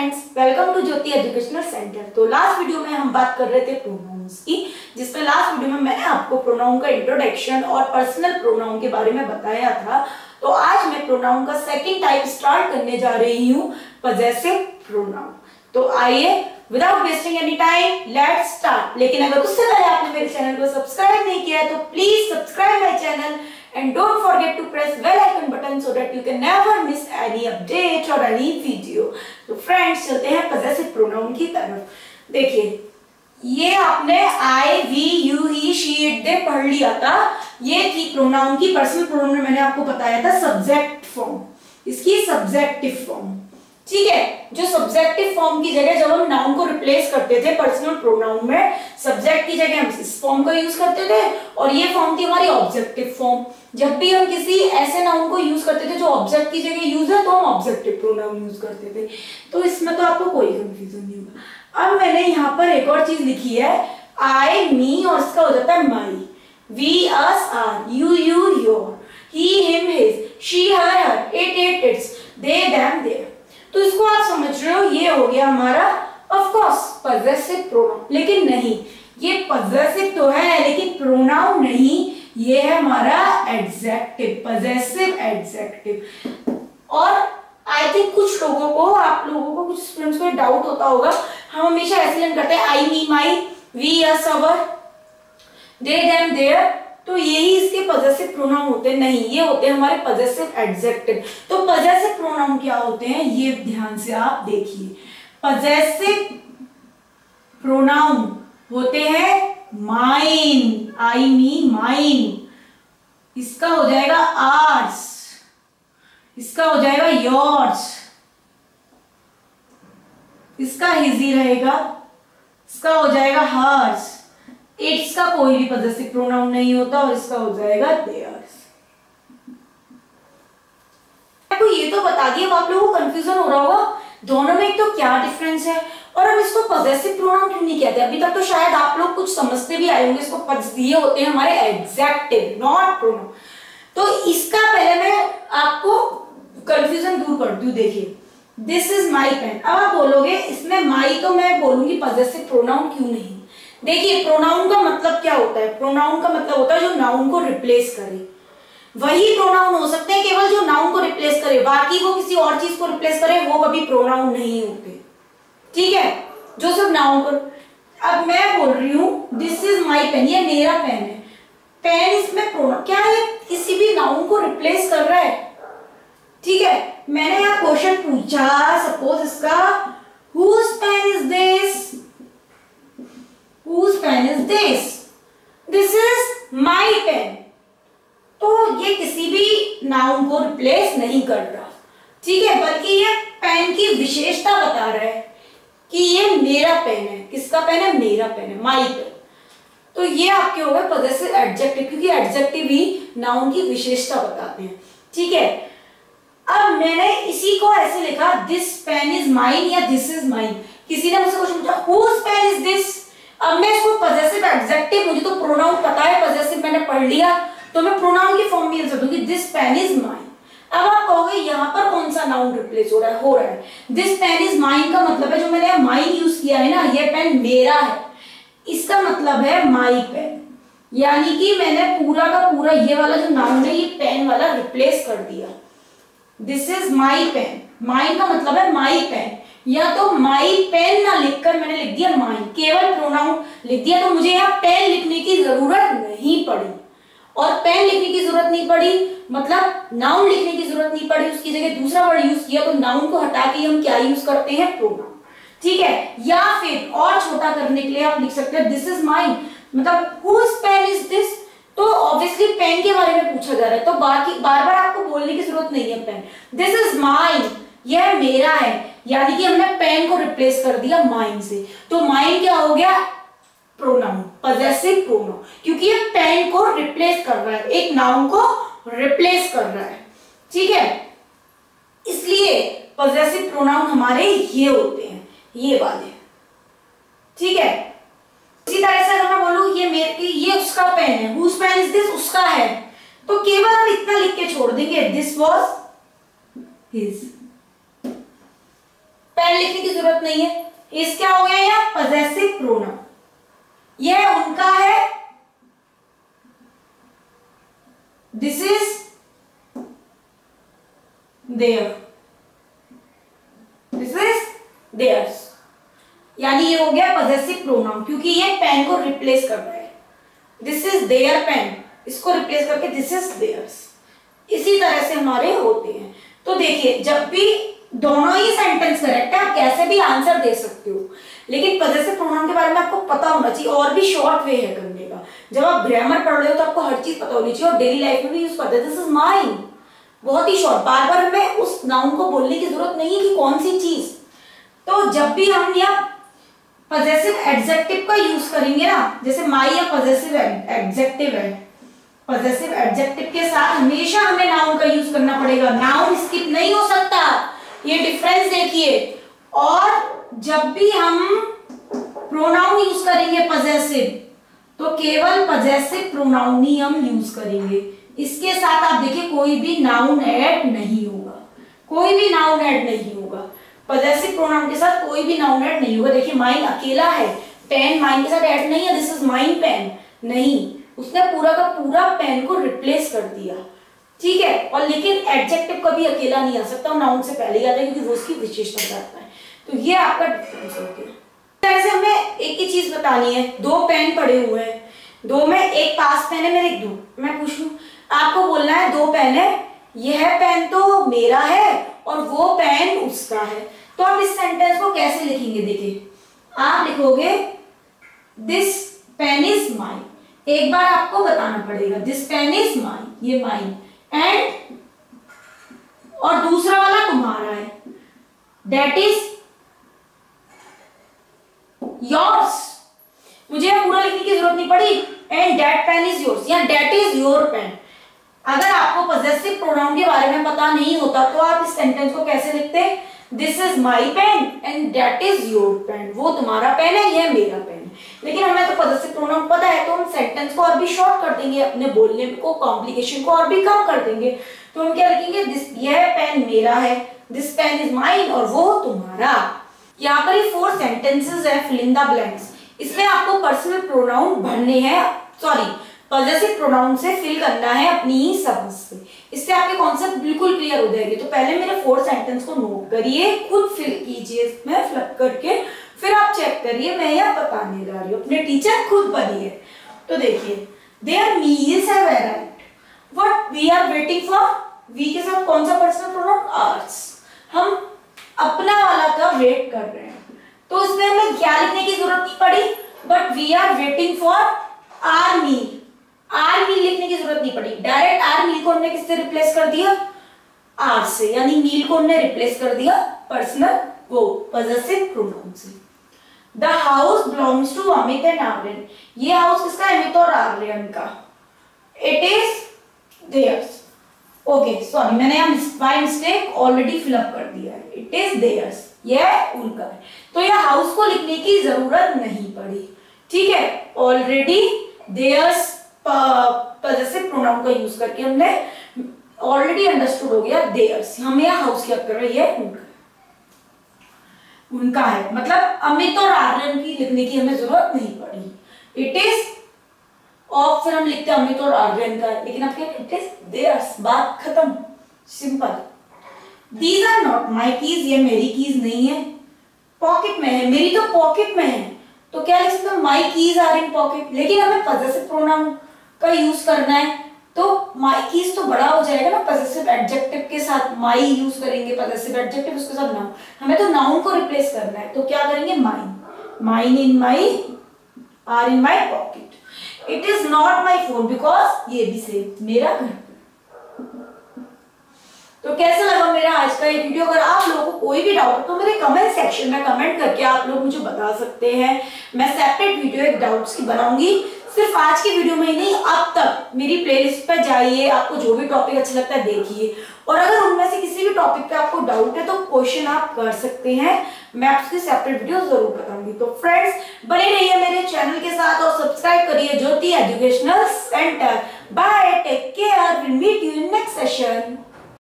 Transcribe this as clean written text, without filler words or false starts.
Friends, welcome to Jyoti educational centre. तो last video में हम बात कर रहे थे प्रोनाउंस की, जिसमें लास्ट वीडियो में मैंने आपको प्रोनाउन का इंट्रोडक्शन और पर्सनल प्रोनाउन के बारे में बताया था। तो आज मैं प्रोनाउन का सेकंड टाइप स्टार्ट करने जा रही हूँ, पजेसिव प्रोनाउन। तो आइए without wasting any time let's start. लेकिन अगर उससे पहले आपने मेरे चैनल को सब्सक्राइब नहीं किया है तो please subscribe my channel and don't forget to press bell icon button so that you can never miss any update or any video। तो फ्रेंड्स चलते हैं पजेसिव प्रोनाउन की तरफ। देखिए, ये आपने I, we, you, he, she, it, they पढ़ लिया था। ये थी प्रोनाउन की पर्सनल प्रोनाउन में मैंने आपको बताया था सब्जेक्ट फॉर्म, इसकी सब्जेक्टिव फॉर्म। ठीक है, जो सब्जेक्टिव फॉर्म की जगह जब हम नाउन को रिप्लेस करते थे पर्सनल प्रोनाउन में, सब्जेक्ट की जगह हम इस फॉर्म का यूज करते थे और ये फॉर्म थी हमारी ऑब्जेक्टिव फॉर्म। जब भी हम किसी ऐसे नाउन को यूज करते थे जो ऑब्जेक्ट की जगह यूज है तो हम ऑब्जेक्टिव प्रोनाउन यूज करते थे। तो इसमें तो आपको कोई कंफ्यूजन नहीं होगा। अब मैंने यहाँ पर एक और चीज लिखी है, आई, मी और इसका हो जाता है my, we, us, our, you, your, he, him, his, she, her, it, its, they, them, their. तो इसको आप समझ रहे हो, ये हो गया हमारा ऑफ कोर्स पजेसिव प्रोनाउन। लेकिन नहीं, ये पजेसिव तो है लेकिन प्रोनाउन नहीं, ये है हमारा एडजेक्टिव, पजेसिव एडजेक्टिव। और आई थिंक कुछ लोगों को, आप लोगों को, कुछ स्टूडेंट्स को डाउट होता होगा, हम हमेशा ऐसे लर्न करते हैं I, me, my, we, us, our, they, them, their. तो यही इसके पजेसिव प्रोनाउन होते हैं। नहीं, ये होते हैं हमारे पजेसिव एडजेक्टिव। तो पजेसिव प्रोनाउन क्या होते हैं ये ध्यान से आप देखिए। पजेसिव प्रोनाउन होते हैं माइन, आई, मी, माइन, इसका हो जाएगा आर्स, इसका हो जाएगा योर्स, इसका हिजी रहेगा, इसका हो जाएगा हर्स, इट्स का कोई भी पजेसिव प्रोनाउन नहीं होता और इसका हो जाएगा देयर्स। आपको ये तो बता दिया, अब आप लोगों को कंफ्यूजन हो रहा होगा दोनों में एक तो क्या डिफरेंस है और हम इसको पजेसिव प्रोनाउन क्यों नहीं कहते। अभी तक तो शायद आप लोग कुछ समझते भी आए होंगे, इसको दिए होते हैं हमारे एडजेक्टिव, नॉट प्रोनाउन। तो इसका पहले मैं आपको कंफ्यूजन दूर कर दूं। देखिए, दिस इज माई पेन। अब आप बोलोगे इसमें माई तो मैं बोलूंगी पजेसिव प्रोनाउन क्यों नहीं। देखिए, प्रोनाउन का मतलब क्या होता है? प्रोनाउन का मतलब होता है जो नाउन को रिप्लेस करे। वही प्रोनाउन हो सकते हैं केवल जो नाउन को रिप्लेस करे, बाकी वो किसी और चीज को रिप्लेस करे वो कभी प्रोनाउन नहीं होते। ठीक है, जो सिर्फ नाउन को। अब मैं बोल रही हूं दिस इज माई पेन, ये मेरा पेन है। पेन इसमें प्रोनाउन क्या है? ये किसी भी नाउन को रिप्लेस कर रहा है। ठीक है, मैंने यहाँ क्वेश्चन पूछा, सपोज इसका whose pen is this, whose pen is this? This is my pen। तो ये किसी भी नाउन को रिप्लेस नहीं कर रहा, ठीक है, बल्कि ये पेन की विशेषता बता रहा है कि ये मेरा पेन है। किसका पेन है? मेरा पेन है, माई पेन। तो ये आपके हो गए पजेसिव एडजेक्टिव, क्योंकि एडजेक्टिव ही नाउन की विशेषता बताते हैं। ठीक है, अब मैंने इसी को ऐसे लिखा, दिस पेन इज माइन या दिस इज माइन। किसी ने मुझसे क्वेश्चन पूछा whose pen is this? अब मैं इसको पजेसिव एडजेक्टिव, मुझे तो प्रोनाउन पता है, पजेसिव मैंने पढ़ लिया, तो मैं प्रोनाउन की फॉर्म में यूज करूंगी, दिस पेन इज माइन। अब आप कहोगे यहाँ पर कौन सा नाउन रिप्लेस हो रहा है? दिस पेन इज माइन का मतलब है, जो मैंने माइन यूज किया है ना, ये पेन मेरा है, इसका मतलब है माई पेन। यानी कि मैंने पूरा का पूरा ये वाला जो नाउन है ये पेन वाला रिप्लेस कर दिया। This is my pen, mine का मतलब है माई पेन, या तो माई पेन ना लिखकर मैंने लिख दिया माइन, केवल प्रोनाउन लिख दिया, तो मुझे यहाँ पेन लिखने की जरूरत नहीं पड़ी। और पेन लिखने की जरूरत नहीं पड़ी मतलब नाउन लिखने की जरूरत नहीं पड़ी, उसकी जगह दूसरा वर्ड यूज किया, तो नाउन को हटा के हम क्या यूज करते हैं? प्रोनाउन। ठीक है, या फिर और छोटा करने के लिए आप लिख सकते हैं दिस इज माइन, मतलब whose pen is this। तो ऑब्वियसली पेन के बारे में पूछा जा रहा है, तो बाकी बार बार आपको बोलने की जरूरत नहीं है। पेन, दिस इज माइन, यह मेरा है, यानी कि हमने पेन को रिप्लेस कर दिया माइन से। तो माइन क्या हो गया? प्रोनाउन, पजेसिव प्रोनाउन, क्योंकि ये पेन को रिप्लेस कर रहा है, एक नाउन को रिप्लेस कर रहा है। ठीक है, इसलिए पजेसिव प्रोनाउन हमारे ये होते हैं, ये वाले। ठीक है, इसी तरह से अगर मैं बोलूं ये मेरे, ये उसका पेन है, whose pen is this, उसका है, तो केवल हम इतना लिख के छोड़ देंगे, दिस was his। पेन लिखने की जरूरत नहीं है। इस क्या हो गया यहाँ पजेसिव प्रोनाउन, यह उनका है, this is their, this is theirs, यानी ये हो गया पजेसिव प्रोनाउन क्योंकि ये पेन को रिप्लेस कर रहा है। दिस इज देयर पेन, इसको रिप्लेस करके दिस इज देयर्स। इसी तरह से हमारे होते हैं। तो देखिए जब भी दोनों ही सेंटेंस करेक्ट है, आप कैसे भी आंसर दे सकते हो, लेकिन पजेसिव प्रोनाउन के बारे में आपको पता होना चाहिए। और भी शॉर्ट वे है करने का, जब आप ग्रामर पढ़ रहे हो तो आपको हर चीज पता होनी चाहिए और डेली लाइफ में भी यूज करते हैं। दिस इज माइन, बहुत ही शॉर्ट, बार बार हमें उस नाउन को बोलने की जरूरत नहीं है कि कौन सी चीज। तो जब भी हम यहाँ पजेसिव एडजेक्टिव का यूज करेंगे ना, जैसे माई या पजेसिव एडजेक्टिव है, पजेसिव एडजेक्टिव के साथ हमेशा हमें नाउन का यूज करना पड़ेगा, नाउन स्किप नहीं हो सकता, ये डिफरेंस देखिए। और जब भी हम प्रोनाउन यूज करेंगे पजेसिव, तो केवल पजेसिव प्रोनाउन ही हम यूज करेंगे। इसके साथ आप देखिए कोई भी नाउन ऐड नहीं होगा, कोई भी नाउन ऐड नहीं होगा, पजेसिव प्रोनाउन के साथ कोई भी नाउन ऐड नहीं होगा। देखिए माइन अकेला है, पेन माइन के साथ ऐड नहीं है, दिस इज माइन पेन नहीं, उसने पूरा का पूरा पेन को रिप्लेस कर दिया, ठीक है। और लेकिन एडजेक्टिव कभी अकेला नहीं आ सकता, नाउन से पहले ही आता है क्योंकि वो उसकी विशेषता बताता है। तो ये आपका डिफरेंस हो गया। ऐसे हमें एक ही चीज बतानी है, दो पेन पड़े हुए हैं, दो में एक पास पेन है मेरे, एक दो, मैं पूछूं आपको बोलना है दो पेन है, यह पेन तो मेरा है और वो पेन उसका है। तो आप इस सेंटेंस को कैसे लिखेंगे, देखिए आप लिखोगे दिस पेन इज माइन, एक बार आपको बताना पड़ेगा दिस पेन इज माइन, ये माइन, एंड और दूसरा वाला तुम्हारा है, दैट इज योर्स। मुझे पूरा लिखने की जरूरत नहीं पड़ी, and that pen is yours या दैट इज योर पेन। अगर आपको पजेसिव प्रोनाउन के बारे में पता नहीं होता तो आप इस सेंटेंस को कैसे लिखते हैं, this is my pen and that is your pen, वो तुम्हारा पेन है, यह मेरा पेन है। लेकिन हमें तो पजेसिव प्रोनाउन पता है, तो हम सेंटेंस को और भी शॉर्ट कर देंगे, अपने बोलने को कॉम्प्लिकेशन को और भी कम कर देंगे। तो हम क्या लिखेंगे, दिस, यह पेन मेरा है, दिस पेन इज माइन, और वो तुम्हारा। यहाँ पर 4 सेंटेंसेस है, फिल इन द ब्लैंक्स। इसमें आपको पर्सनल प्रोनाउन भरने हैं, सॉरी पजेसिव प्रोनाउन से फिल करना है अपनी ही समझ से, इससे आपके कॉन्सेप्ट बिल्कुल क्लियर हो जाएंगे। तो पहले मेरे 4 सेंटेंस को नोट करिए, खुद फिल कीजिए इसमें फ्लिप करके, फिर आप चेक करिए, मैं यह बताने जा रही हूँ, अपने टीचर खुद बनिए। तो देखिए, their meals have arrived, what we are waiting for, we के साथ कौन सा पर्सनल प्रोनाउन, आवर्स, हम अपना वाला का वेट कर रहे हैं। तो इसमें हमें क्या लिखने की जरूरत नहीं पड़ी, but we are waiting for our meal, our meal लिखने की जरूरत नहीं पड़ी, डायरेक्ट आर मील को हमने किससे रिप्लेस कर दिया, आर से, यानी मील को हमने रिप्लेस कर दिया पर्सनल वो पजेसिव प्रोनाउन से। The house belongs to Amit and Aryan, ये हाउस किसका है, अमित और आर्यन का, it is theirs. Okay sorry, मैंने यहाँ बाय मिस्टेक ऑलरेडी फिलअप कर दिया है, इट इज देयर्स, यह उनका है। तो यह हाउस को लिखने की जरूरत नहीं पड़ी, ठीक है, ऑलरेडी देयर्स पजेसिव प्रोनाउन का यूज करके हमने ऑलरेडी अंडरस्टूड हो गया देयर्स, हमें हाउस क्या कर रही है, उनका है, मतलब अमित और आर्यन की लिखने की हमें जरूरत नहीं पड़ी, इट इज, और फिर हम लिखते हैं अमित और आर्यन का, लेकिन अब क्या, इट इज देयर्स, बात खत्म, simple. These are not my keys, ये मेरी कीज नहीं है, पॉकेट में है, मेरी तो पॉकेट में है, तो क्या लिख सकते हैं, my keys are in pocket. लेकिन हमें पजेसिव प्रोनाउन का यूज करना है, तो माई कीज तो बड़ा हो जाएगा ना, पजेसिव एडजेक्टिव के साथ माई यूज करेंगे, पजेसिव एडजेक्टिव उसके साथ नाउन, हमें तो नाउन को रिप्लेस करना है, तो क्या करेंगे, mine, mine in my, are in my pocket. It is not my phone because, ये भी सेम, मेरा घर। तो कैसा लगा मेरा आज का ये वीडियो, अगर आप लोगों को कोई भी डाउट हो तो मेरे कमेंट सेक्शन में कमेंट करके आप लोग मुझे बता सकते हैं, मैं सेपरेट वीडियो एक डाउट्स की बनाऊंगी। सिर्फ आज की वीडियो में ही नहीं, अब तक मेरी प्लेलिस्ट पर जाइए, आपको जो भी टॉपिक अच्छा लगता है देखिए, और अगर उनमें से किसी भी टॉपिक पे आपको डाउट है तो क्वेश्चन आप कर सकते हैं, मैं आपकी सेपरेट वीडियो जरूर बताऊंगी। तो फ्रेंड्स बने रहिए मेरे चैनल के साथ और सब्सक्राइब करिए Jyoti educational centre. Bye, take care, will meet you in next session.